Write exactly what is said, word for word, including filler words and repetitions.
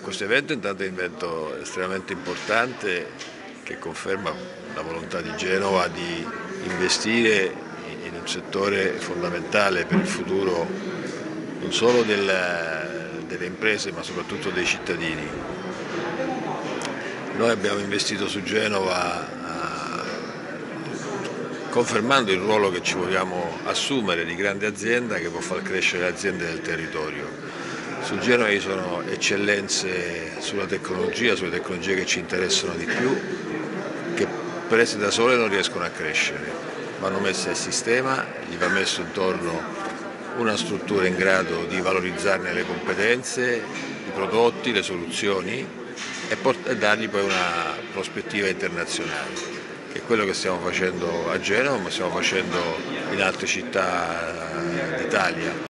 Questo evento intanto è un evento estremamente importante che conferma la volontà di Genova di investire in un settore fondamentale per il futuro non solo del, delle imprese ma soprattutto dei cittadini. Noi abbiamo investito su Genova confermando il ruolo che ci vogliamo assumere di grande azienda che può far crescere le aziende del territorio. Su Genova ci sono eccellenze sulla tecnologia, sulle tecnologie che ci interessano di più, che prese da sole non riescono a crescere, vanno messe a sistema, gli va messo intorno una struttura in grado di valorizzarne le competenze, i prodotti, le soluzioni e, e dargli poi una prospettiva internazionale, che è quello che stiamo facendo a Genova, ma stiamo facendo in altre città d'Italia.